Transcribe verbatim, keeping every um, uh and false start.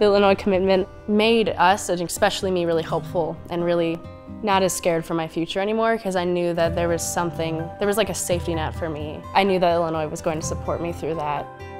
The Illinois commitment made us, and especially me, really hopeful and really not as scared for my future anymore, because I knew that there was something, there was like a safety net for me. I knew that Illinois was going to support me through that.